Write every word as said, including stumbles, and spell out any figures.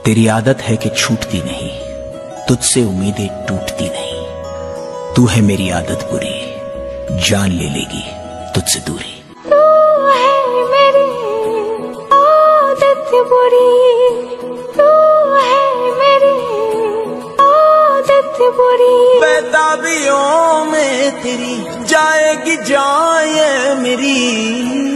तेरी आदत है कि छूटती नहीं, तुझसे उम्मीदें टूटती नहीं। तू है मेरी आदत बुरी, जान ले लेगी तुझसे दूरी। तू है मेरी आदत बुरी, तू है मेरी आदत बुरी। बेताबियों में तेरी जाएगी जाए मेरी।